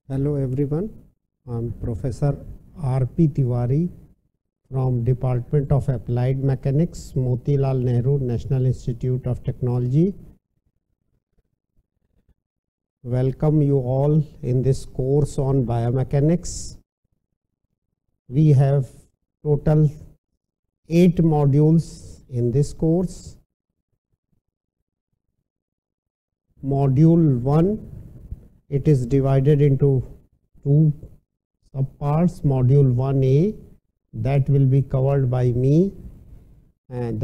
Hello everyone, I'm Professor R.P. Tiwari from Department of Applied Mechanics, Motilal Nehru National Institute of Technology. Welcome you all in this course on biomechanics. We have total 8 modules in this course. Module 1, it is divided into 2 subparts. Module 1A, that will be covered by me, and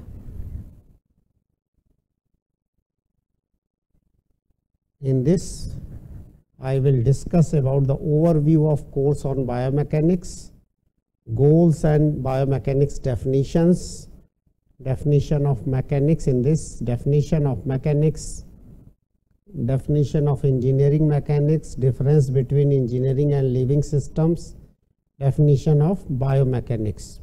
in this I will discuss about the overview of course on biomechanics, goals and biomechanics definitions, definition of mechanics in this, definition of mechanics, definition of engineering mechanics, difference between engineering and living systems, definition of biomechanics.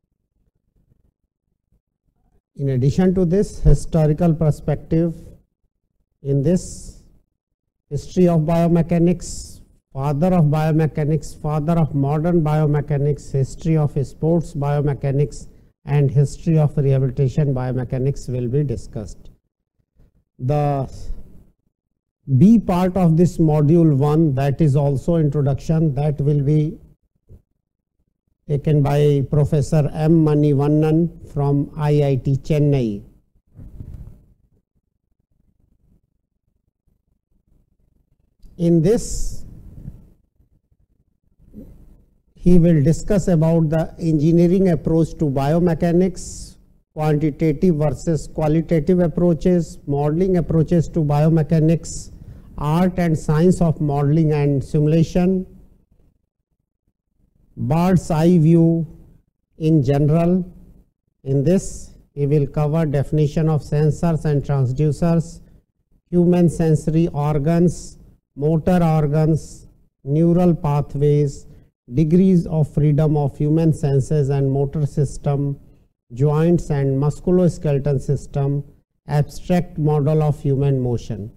In addition to this, historical perspective in this, history of biomechanics, father of biomechanics, father of modern biomechanics, history of sports biomechanics, and history of rehabilitation biomechanics will be discussed. The B part of this module 1, that is also introduction, that will be taken by Professor M. Manivannan from IIT Chennai. In this, he will discuss about the engineering approach to biomechanics, quantitative versus qualitative approaches, modeling approaches to biomechanics, art and science of modeling and simulation, bird's eye view in general. In this, he will cover definition of sensors and transducers, human sensory organs, motor organs, neural pathways, degrees of freedom of human senses and motor system, joints and musculoskeletal system, abstract model of human motion.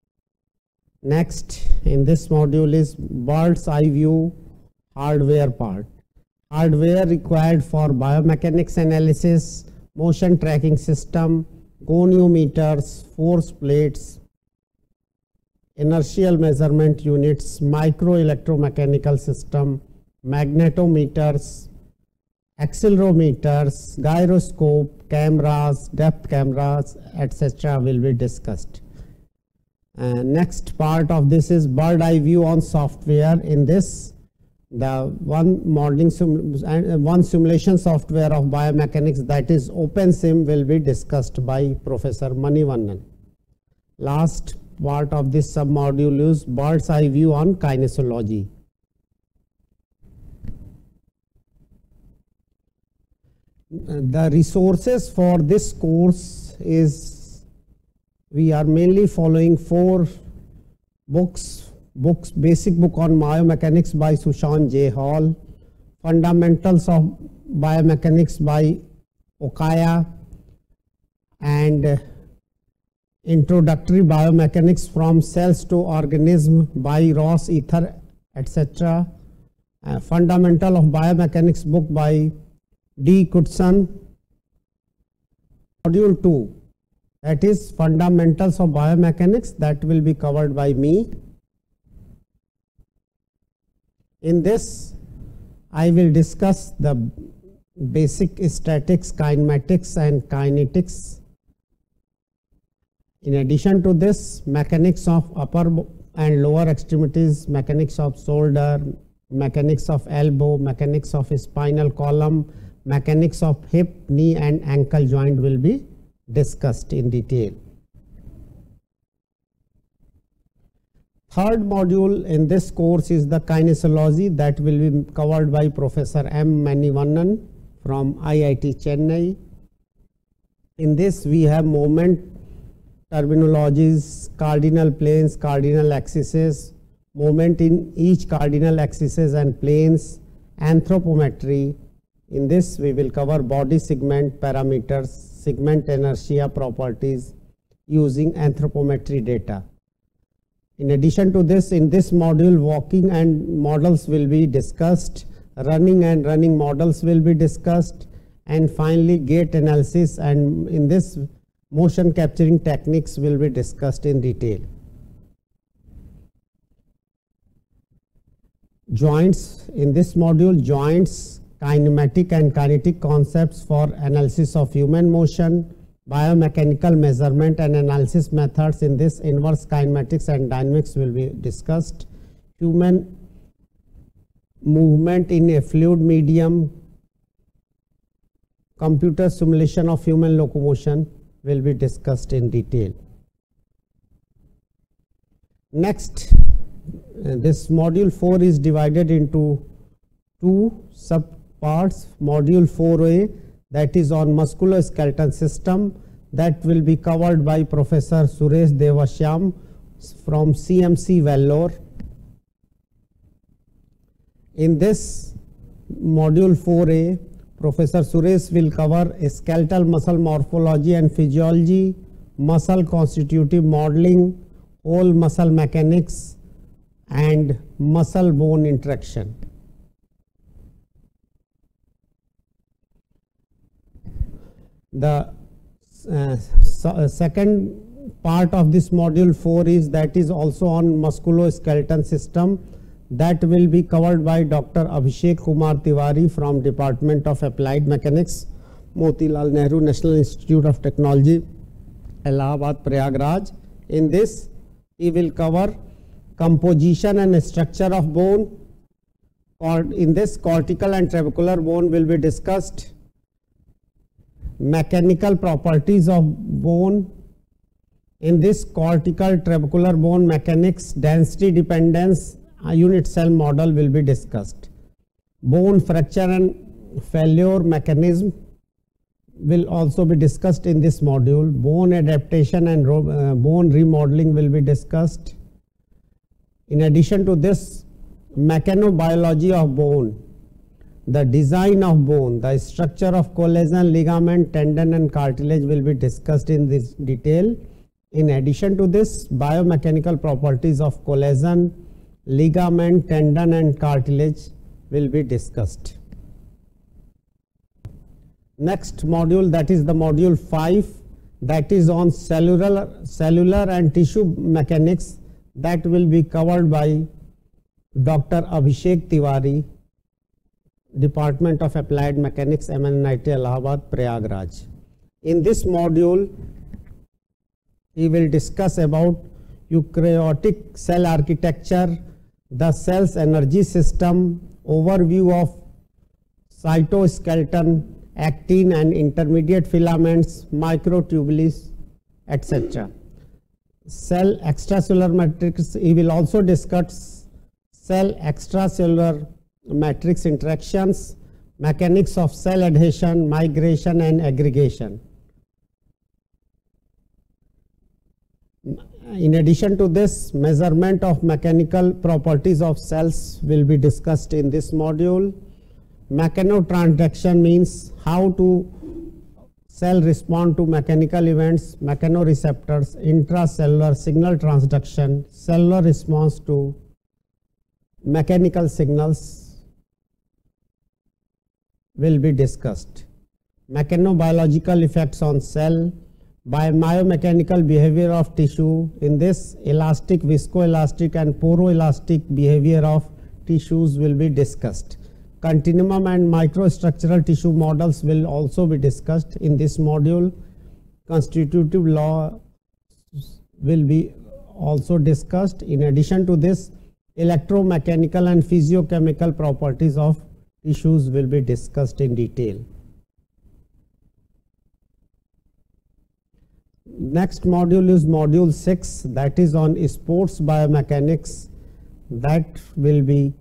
Next in this module is bird's eye view hardware part. Hardware required for biomechanics analysis, motion tracking system, goniometers, force plates, inertial measurement units, micro electromechanical system, magnetometers, accelerometers, gyroscope, cameras, depth cameras, etc. will be discussed. Next part of this is bird eye view on software. In this, the one simulation software of biomechanics, that is OpenSim, will be discussed by Professor Manivannan. Last part of this submodule is bird's eye view on kinesiology. The resources for this course is, we are mainly following 4 books. Basic book on biomechanics by Sushant J. Hall, Fundamentals of Biomechanics by Okaya, and Introductory Biomechanics from Cells to Organism by Ross, Ether, etc. Fundamental of Biomechanics book by D. Kutson. Module 2, that is Fundamentals of Biomechanics, that will be covered by me. In this, I will discuss the basic statics, kinematics and kinetics. In addition to this, mechanics of upper and lower extremities, mechanics of shoulder, mechanics of elbow, mechanics of spinal column, mechanics of hip, knee and ankle joint will be discussed in detail. Third module in this course is the kinesiology, that will be covered by Professor M. Manivannan from IIT Chennai. In this, we have moment terminologies, cardinal planes, cardinal axes, moment in each cardinal axes and planes, anthropometry. In this, we will cover body segment parameters, segment inertia properties using anthropometry data. In addition to this, in this module, walking and models will be discussed, running and running models will be discussed, and finally gait analysis, and in this motion capturing techniques will be discussed in detail. Joints, in this module, joints, kinematic and kinetic concepts for analysis of human motion, biomechanical measurement and analysis methods. In this, inverse kinematics and dynamics will be discussed. Human movement in a fluid medium, computer simulation of human locomotion will be discussed in detail. Next, this module 4 is divided into two subparts. Module 4A, that is on musculoskeletal system, that will be covered by Professor Suresh Devashyam from CMC Vellore. In this module 4A, Professor Suresh will cover skeletal muscle morphology and physiology, muscle constitutive modeling, whole muscle mechanics, and muscle bone interaction. The second part of this module 4 is that is also on musculoskeletal system, that will be covered by Dr. Abhishek Kumar Tiwari from Department of Applied Mechanics, Motilal Nehru National Institute of Technology, Allahabad, Prayagraj. In this, he will cover composition and structure of bone. In this, cortical and trabecular bone will be discussed. Mechanical properties of bone. In this, cortical trabecular bone mechanics, density dependence, a unit cell model will be discussed. Bone fracture and failure mechanism will also be discussed in this module. Bone adaptation and bone remodeling will be discussed. In addition to this, mechanobiology of bone, the design of bone, the structure of collagen, ligament, tendon and cartilage will be discussed in this detail. In addition to this, biomechanical properties of collagen, ligament, tendon and cartilage will be discussed. Next module, that is the module 5, that is on cellular and tissue mechanics, that will be covered by Dr. Abhishek Tiwari, Department of Applied Mechanics, MNIT Allahabad, Prayagraj. In this module, he will discuss about eukaryotic cell architecture, the cell's energy system, overview of cytoskeleton, actin and intermediate filaments, microtubules, etc. Cell extracellular matrix, he will also discuss cell extracellular matrix interactions, mechanics of cell adhesion, migration and aggregation. In addition to this, measurement of mechanical properties of cells will be discussed in this module. Mechanotransduction means how to cell respond to mechanical events, mechanoreceptors, intracellular signal transduction, cellular response to mechanical signals will be discussed. Mechanobiological effects on cell, biomechanical behavior of tissue. In this, elastic, viscoelastic and poroelastic behavior of tissues will be discussed. Continuum and microstructural tissue models will also be discussed in this module. Constitutive law will be also discussed. In addition to this, electromechanical and physiochemical properties of tissues will be discussed in detail. Next module is module 6, that is on sports biomechanics, that will be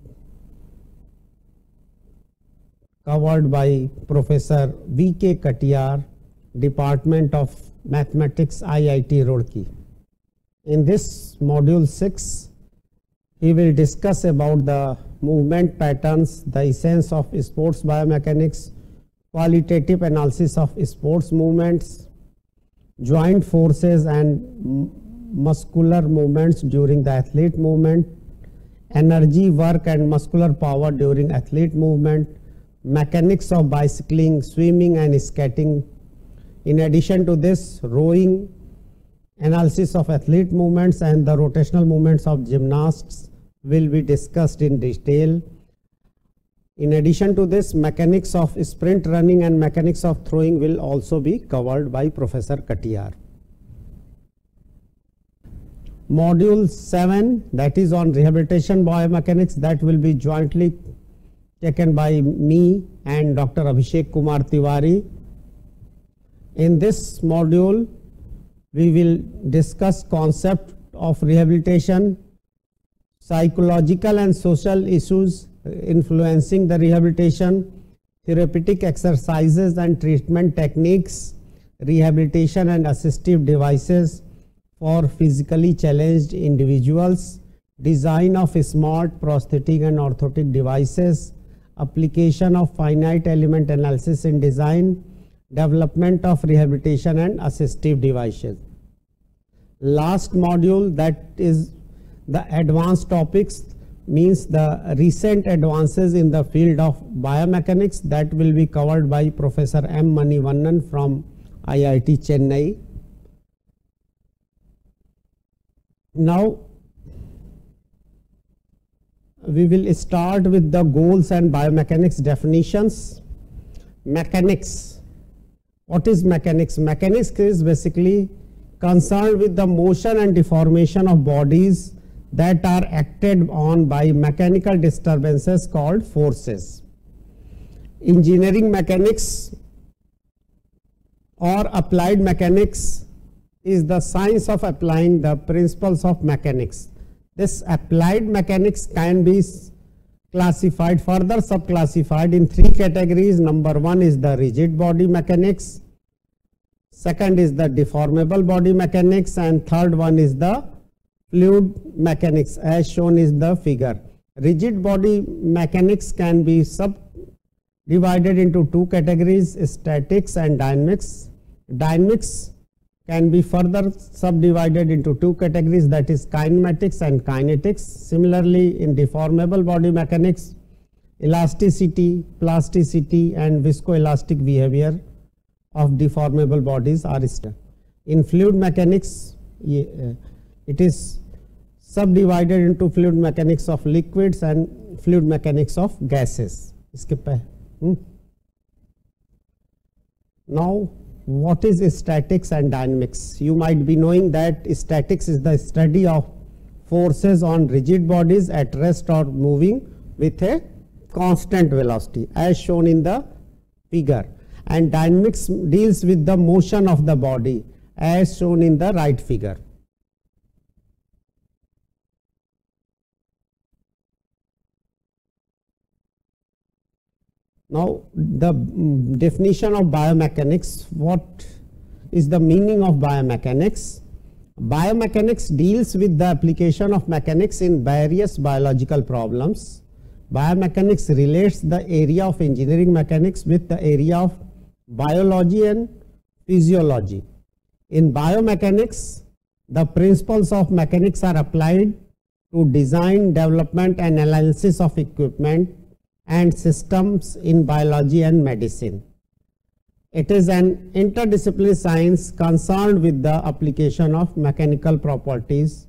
covered by Professor V.K. Katiyar, Department of Mathematics, IIT Roorkee. In this module 6, he will discuss about the movement patterns, the essence of sports biomechanics, qualitative analysis of sports movements, joint forces and muscular movements during the athlete movement, energy, work and muscular power during athlete movement, mechanics of bicycling, swimming and skating. In addition to this, rowing, analysis of athlete movements and the rotational movements of gymnasts will be discussed in detail. In addition to this, mechanics of sprint running and mechanics of throwing will also be covered by Professor Katiyar. Module 7, that is on rehabilitation biomechanics, that will be jointly taken by me and Dr. Abhishek Kumar Tiwari. In this module, we will discuss concept of rehabilitation, psychological and social issues influencing the rehabilitation, therapeutic exercises and treatment techniques, rehabilitation and assistive devices for physically challenged individuals, design of smart prosthetic and orthotic devices, application of finite element analysis in design, development of rehabilitation and assistive devices. Last module, that is the advanced topics, means the recent advances in the field of biomechanics, that will be covered by Professor M. Manivannan from IIT Chennai. Now, we will start with the goals and biomechanics definitions. Mechanics. What is mechanics? Mechanics is basically concerned with the motion and deformation of bodies that are acted on by mechanical disturbances called forces. Engineering mechanics or applied mechanics is the science of applying the principles of mechanics. This applied mechanics can be classified, further subclassified in 3 categories. Number 1 is the rigid body mechanics, second is the deformable body mechanics, and third one is the fluid mechanics as shown in the figure. Rigid body mechanics can be subdivided into 2 categories, statics and dynamics. Dynamics can be further subdivided into 2 categories, that is kinematics and kinetics. Similarly, in deformable body mechanics, elasticity, plasticity and viscoelastic behavior of deformable bodies are studied. In fluid mechanics, it is subdivided into fluid mechanics of liquids and fluid mechanics of gases. Now, what is statics and dynamics? You might be knowing that statics is the study of forces on rigid bodies at rest or moving with a constant velocity as shown in the figure, and dynamics deals with the motion of the body as shown in the right figure. Now, the definition of biomechanics. What is the meaning of biomechanics? Biomechanics deals with the application of mechanics in various biological problems. Biomechanics relates the area of engineering mechanics with the area of biology and physiology. In biomechanics, the principles of mechanics are applied to design, development and analysis of equipment and systems in biology and medicine. It is an interdisciplinary science concerned with the application of mechanical properties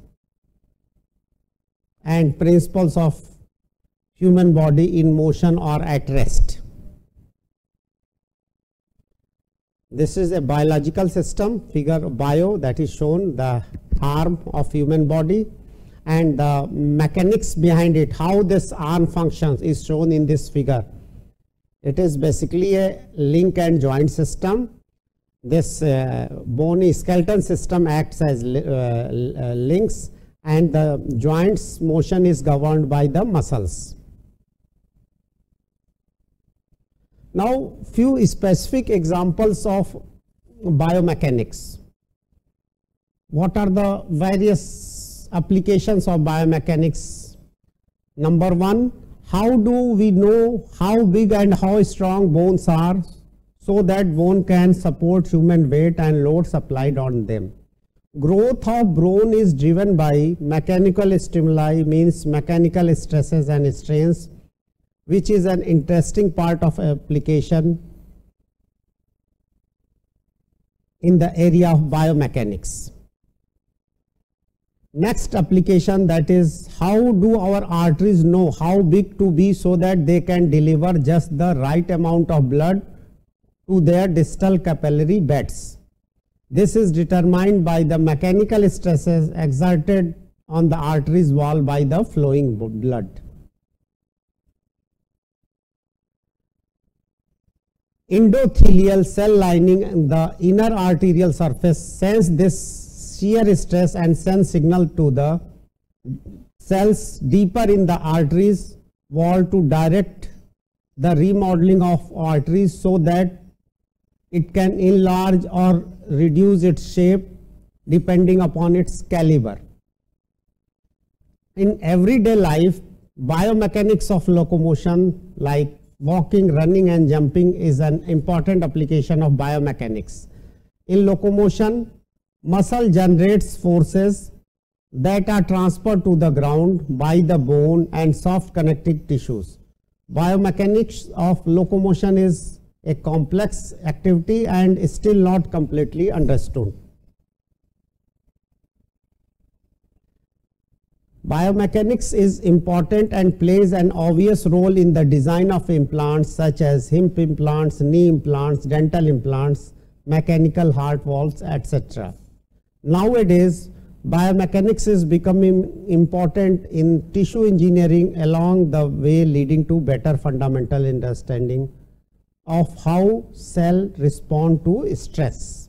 and principles of human body in motion or at rest. This is a biological system, figure bio, that is shown, the arm of human body, and the mechanics behind it, how this arm functions, is shown in this figure. It is basically a link and joint system. This bony skeleton system acts as links, and the joints motion is governed by the muscles. Now, few specific examples of biomechanics. What are the various applications of biomechanics? Number 1, how do we know how big and how strong bones are so that bone can support human weight and loads applied on them? Growth of bone is driven by mechanical stimuli, means mechanical stresses and strains, which is an interesting part of application in the area of biomechanics. Next application, that is, how do our arteries know how big to be so that they can deliver just the right amount of blood to their distal capillary beds? This is determined by the mechanical stresses exerted on the arteries wall by the flowing blood. Endothelial cell lining in the inner arterial surface sense this shear stress and send signal to the cells deeper in the arteries wall to direct the remodeling of arteries so that it can enlarge or reduce its shape depending upon its caliber. In everyday life, biomechanics of locomotion like walking, running and jumping is an important application of biomechanics. In locomotion, muscle generates forces that are transferred to the ground by the bone and soft connective tissues. Biomechanics of locomotion is a complex activity and is still not completely understood. Biomechanics is important and plays an obvious role in the design of implants such as hip implants, knee implants, dental implants, mechanical heart valves, etc. Nowadays, biomechanics is becoming important in tissue engineering along the way, leading to better fundamental understanding of how cells respond to stress.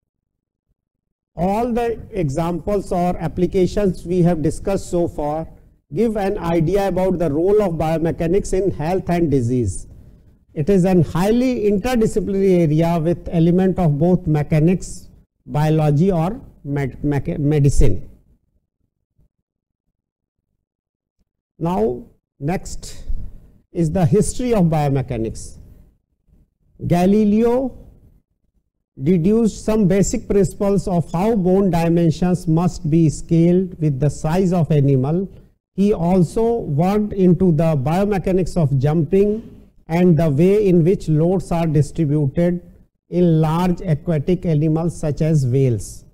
All the examples or applications we have discussed so far give an idea about the role of biomechanics in health and disease. It is a highly interdisciplinary area with element of both mechanics, biology or medicine. Now, next is the history of biomechanics. Galileo deduced some basic principles of how bone dimensions must be scaled with the size of animal. He also worked into the biomechanics of jumping and the way in which loads are distributed in large aquatic animals such as whales.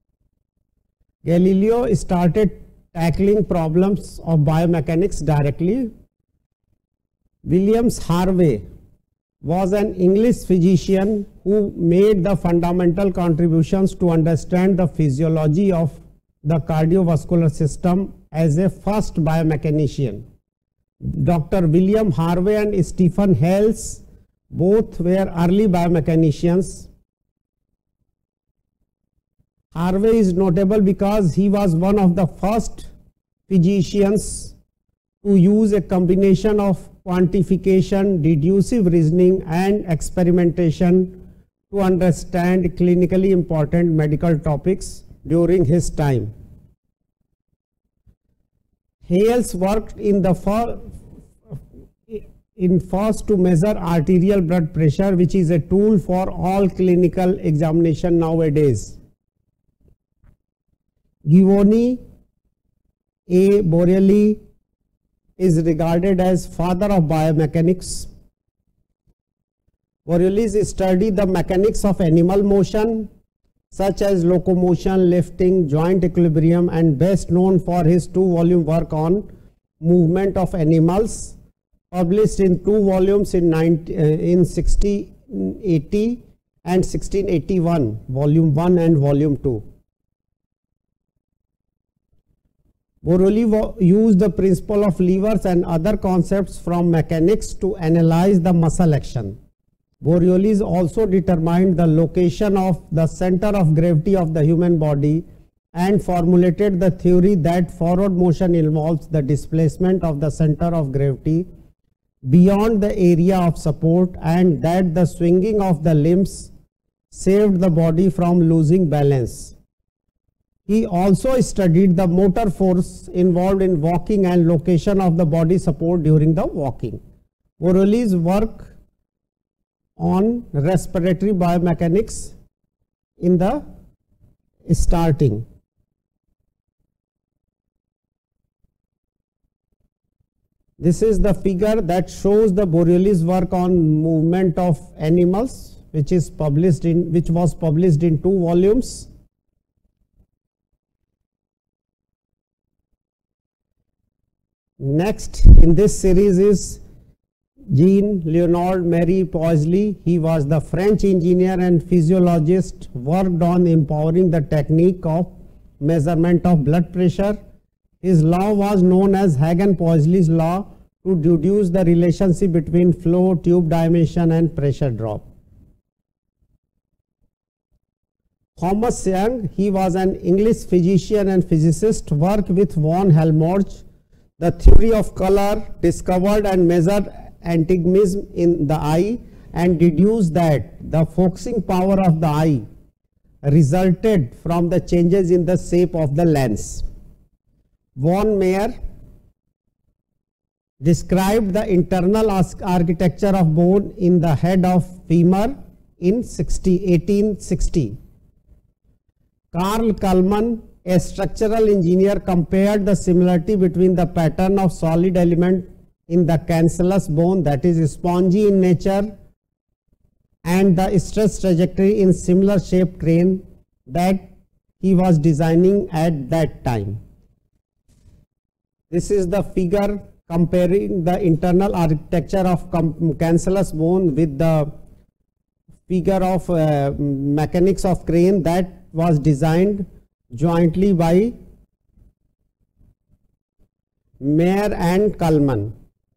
Galileo started tackling problems of biomechanics directly. William Harvey was an English physician who made the fundamental contributions to understand the physiology of the cardiovascular system as a first biomechanician. Dr. William Harvey and Stephen Hales both were early biomechanicians. Harvey is notable because he was one of the first physicians to use a combination of quantification, deductive reasoning and experimentation to understand clinically important medical topics during his time. Hales worked in the first to measure arterial blood pressure, which is a tool for all clinical examination nowadays. Giovanni A. Borelli is regarded as father of biomechanics. Borelli studied the mechanics of animal motion such as locomotion, lifting, joint equilibrium, and best known for his 2-volume work on movement of animals, published in 2 volumes in 1680 and 1681, volume 1 and volume 2. Borelli used the principle of levers and other concepts from mechanics to analyze the muscle action. Borelli also determined the location of the center of gravity of the human body and formulated the theory that forward motion involves the displacement of the center of gravity beyond the area of support, and that the swinging of the limbs saved the body from losing balance. He also studied the motor force involved in walking and location of the body support during the walking. Borelli's work on respiratory biomechanics in the starting. This is the figure that shows the Borealis work on movement of animals, which was published in 2 volumes. Next in this series is Jean-Leonard Marie Poiseuille. He was the French engineer and physiologist, worked on empowering the technique of measurement of blood pressure. His law was known as Hagen-Poiseuille's law, to deduce the relationship between flow, tube dimension and pressure drop. Thomas Young, he was an English physician and physicist, worked with von Helmholtz. The theory of color discovered and measured astigmatism in the eye and deduced that the focusing power of the eye resulted from the changes in the shape of the lens. Von Meyer described the internal architecture of bone in the head of femur in 1860. Carl Kalman, a structural engineer, compared the similarity between the pattern of solid element in the cancellous bone, that is spongy in nature, and the stress trajectory in similar shaped crane that he was designing at that time. This is the figure comparing the internal architecture of cancellous bone with the figure of mechanics of crane that was designed jointly by Meyer and Kalman.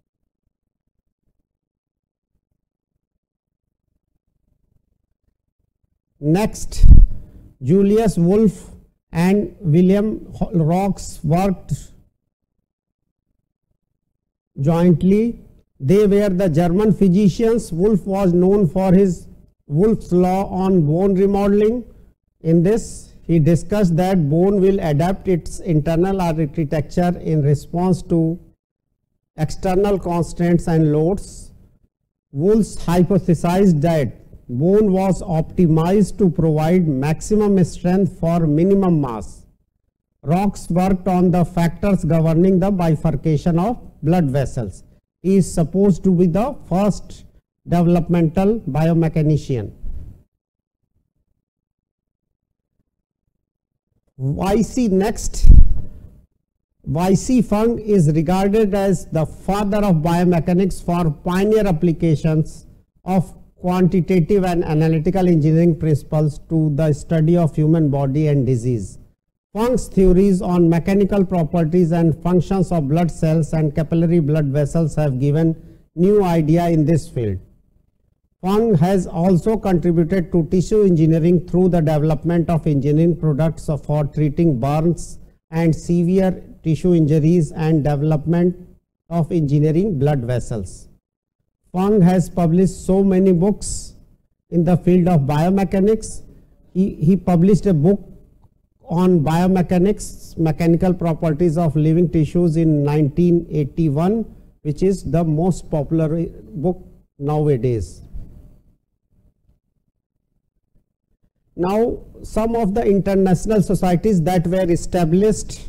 Next, Julius Wolff and William Rocks worked jointly. They were the German physicians. Wolff was known for his Wolff's law on bone remodeling. In this, he discussed that bone will adapt its internal architecture in response to external constraints and loads. Wolff hypothesized that bone was optimized to provide maximum strength for minimum mass. Rocks worked on the factors governing the bifurcation of blood vessels. He is supposed to be the first developmental biomechanician. Y.C. Fung is regarded as the father of biomechanics for pioneer applications of quantitative and analytical engineering principles to the study of human body and disease. Fung's theories on mechanical properties and functions of blood cells and capillary blood vessels have given new idea in this field. Fung has also contributed to tissue engineering through the development of engineering products for treating burns and severe tissue injuries and development of engineering blood vessels. Fung has published so many books in the field of biomechanics. He published a book on biomechanics, mechanical properties of living tissues in 1981, which is the most popular book nowadays. Now, some of the international societies that were established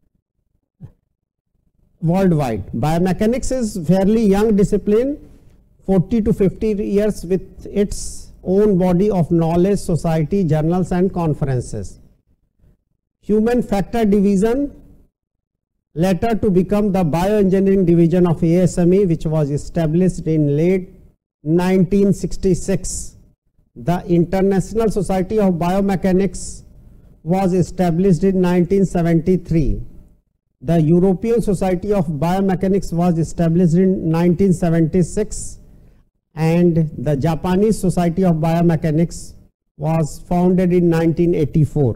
worldwide. Biomechanics is fairly young discipline, 40 to 50 years with its own body of knowledge, society, journals and conferences. Human Factor Division, later to become the Bioengineering Division of ASME, which was established in late 1966. The International Society of Biomechanics was established in 1973. The European Society of Biomechanics was established in 1976, and the Japanese Society of Biomechanics was founded in 1984.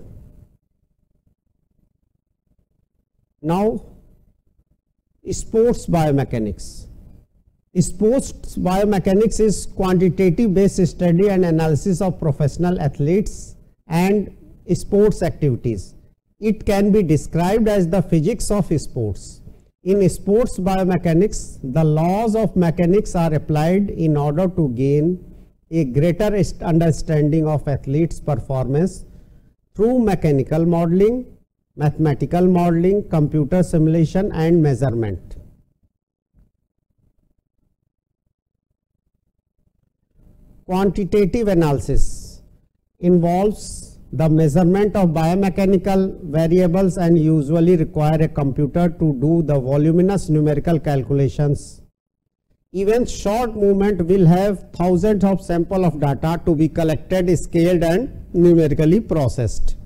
Now, sports biomechanics. Sports biomechanics is quantitative based study and analysis of professional athletes and sports activities. It can be described as the physics of sports. In sports biomechanics, the laws of mechanics are applied in order to gain a greater understanding of athletes' performance through mechanical modeling, mathematical modeling, computer simulation and measurement. Quantitative analysis involves the measurement of biomechanical variables and usually require a computer to do the voluminous numerical calculations. Even short movement will have thousands of samples of data to be collected, scaled and numerically processed.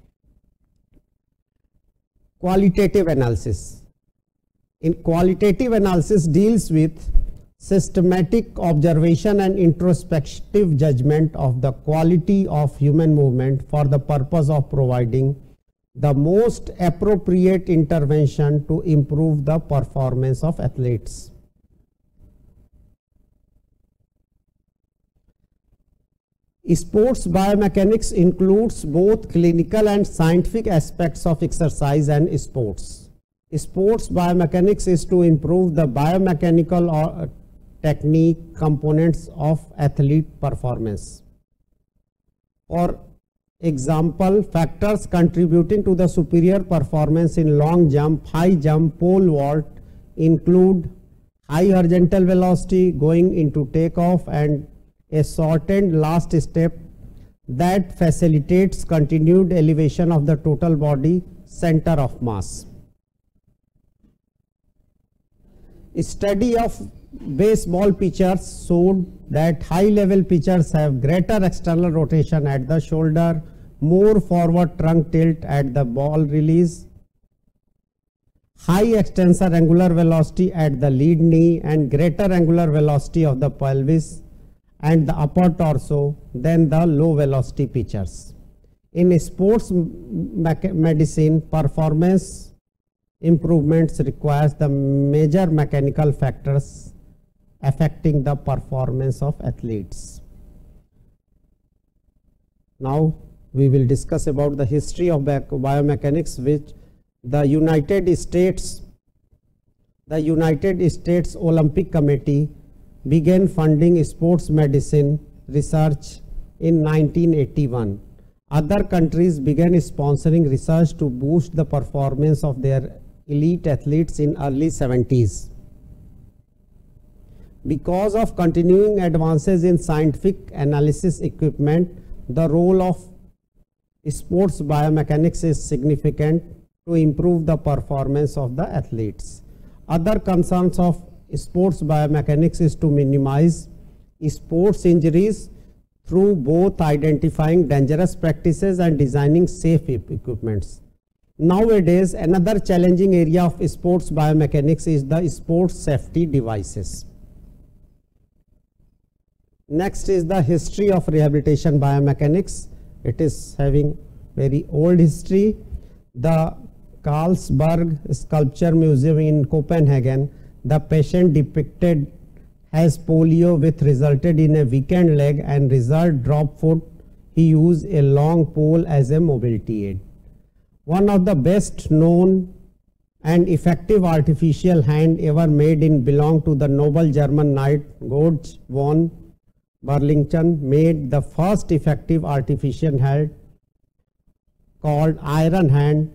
Qualitative analysis. In qualitative analysis deals with systematic observation and introspective judgment of the quality of human movement for the purpose of providing the most appropriate intervention to improve the performance of athletes. Sports biomechanics includes both clinical and scientific aspects of exercise and sports. Sports biomechanics is to improve the biomechanical or technique components of athlete performance. For example, factors contributing to the superior performance in long jump, high jump, pole vault include high horizontal velocity going into takeoff and a shortened last step that facilitates continued elevation of the total body center of mass. A study of baseball pitchers showed that high-level pitchers have greater external rotation at the shoulder, more forward trunk tilt at the ball release, high extensor angular velocity at the lead knee, and greater angular velocity of the pelvis and the upper torso than the low velocity pitchers. In sports medicine, performance improvements requires the major mechanical factors affecting the performance of athletes. Now we will discuss about the history of biomechanics, which the United States Olympic Committee began funding sports medicine research in 1981. Other countries began sponsoring research to boost the performance of their elite athletes in early 70s. Because of continuing advances in scientific analysis equipment, the role of sports biomechanics is significant to improve the performance of the athletes. Other concerns of sports biomechanics is to minimize sports injuries through both identifying dangerous practices and designing safe equipments. Nowadays, another challenging area of sports biomechanics is the sports safety devices. Next is the history of rehabilitation biomechanics. It is having very old history. The Carlsberg Sculpture Museum in Copenhagen, the patient depicted has polio which resulted in a weakened leg and result drop foot. He used a long pole as a mobility aid. One of the best known and effective artificial hand ever made in belonged to the noble German knight Georg von Berlichingen, made the first effective artificial hand called Iron Hand.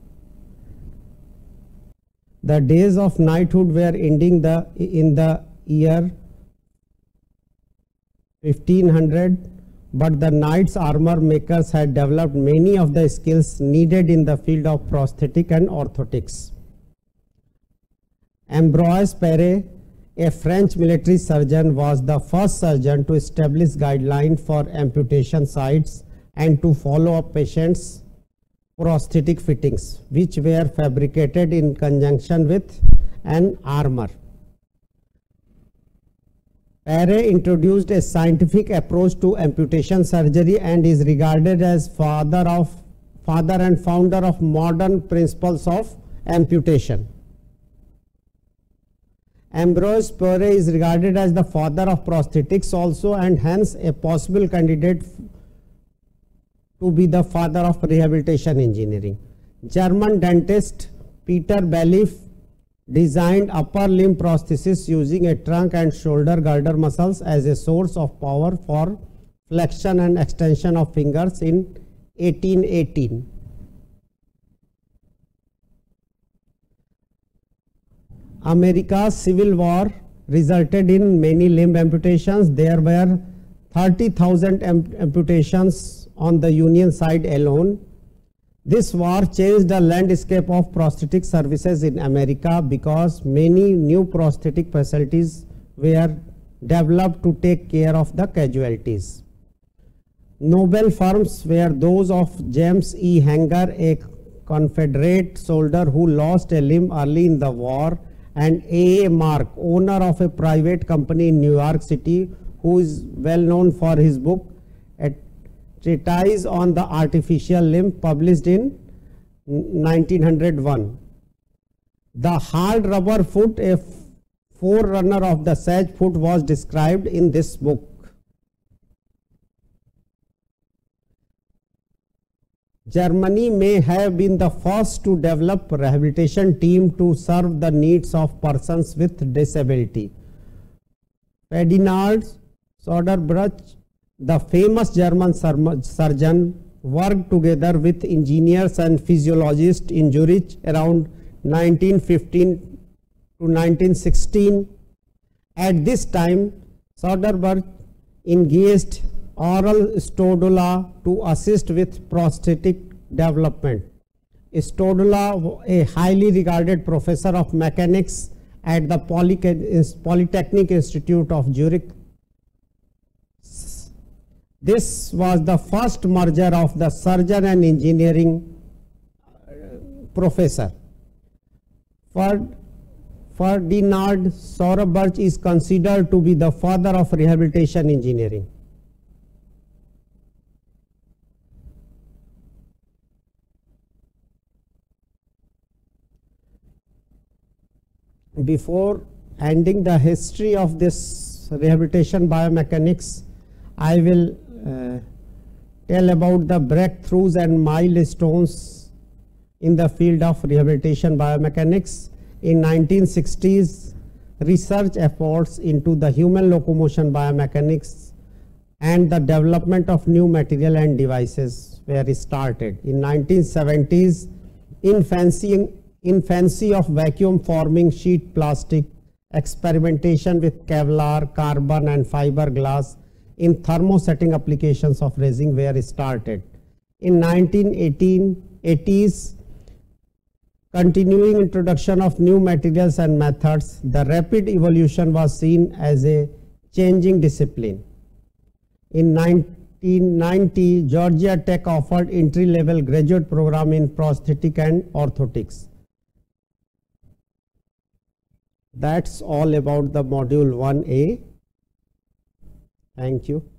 The days of knighthood were ending in the year 1500, but the knights armor makers had developed many of the skills needed in the field of prosthetic and orthotics. Ambroise Paré, a French military surgeon, was the first surgeon to establish guidelines for amputation sites and to follow up patients' prosthetic fittings, which were fabricated in conjunction with an armor. Paré introduced a scientific approach to amputation surgery and is regarded as father and founder of modern principles of amputation. Ambroise Paré is regarded as the father of prosthetics also, and hence a possible candidate to be the father of rehabilitation engineering. German dentist Peter Belief designed upper limb prosthesis using a trunk and shoulder girder muscles as a source of power for flexion and extension of fingers in 1818. America's Civil War resulted in many limb amputations. There were 30,000 amputations on the Union side alone. This war changed the landscape of prosthetic services in America because many new prosthetic facilities were developed to take care of the casualties. Notable firms were those of James E. Hanger, a Confederate soldier who lost a limb early in the war, and A. Mark, owner of a private company in New York City, who is well known for his book, A Treatise on the Artificial Limb, published in 1901. The hard rubber foot, a forerunner of the sage foot, was described in this book. Germany may have been the first to develop a rehabilitation team to serve the needs of persons with disability. Ferdinand Soderbruch, the famous German surgeon, worked together with engineers and physiologists in Zurich around 1915 to 1916. At this time, Soderbruch engaged Oral Stodula to assist with prosthetic development. Stodula, a highly regarded professor of mechanics at the Polytechnic Institute of Zurich. This was the first merger of the surgeon and engineering professor. Ferdinand Soderbruch is considered to be the father of rehabilitation engineering. Before ending the history of this rehabilitation biomechanics, I will tell about the breakthroughs and milestones in the field of rehabilitation biomechanics. In 1960s, research efforts into the human locomotion biomechanics and the development of new material and devices were started. In 1970s, infancy of vacuum forming sheet plastic, experimentation with Kevlar, carbon and fiberglass in thermosetting applications of resin were started. In 1980s, continuing introduction of new materials and methods, the rapid evolution was seen as a changing discipline. In 1990, Georgia Tech offered entry-level graduate program in prosthetic and orthotics. That's all about the module 1A. Thank you.